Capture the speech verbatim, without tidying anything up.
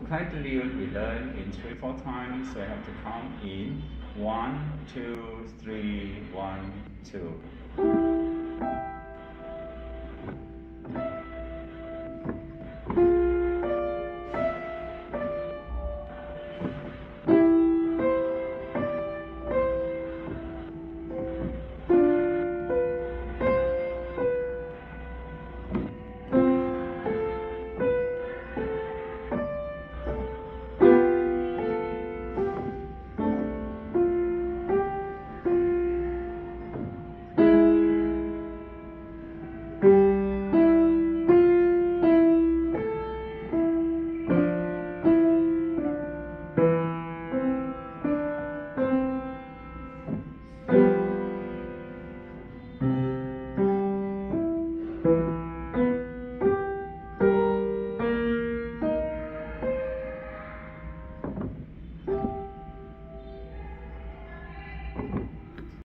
play the Lune, we learn in three, four times, so I have to count in one, two, three, one, two. You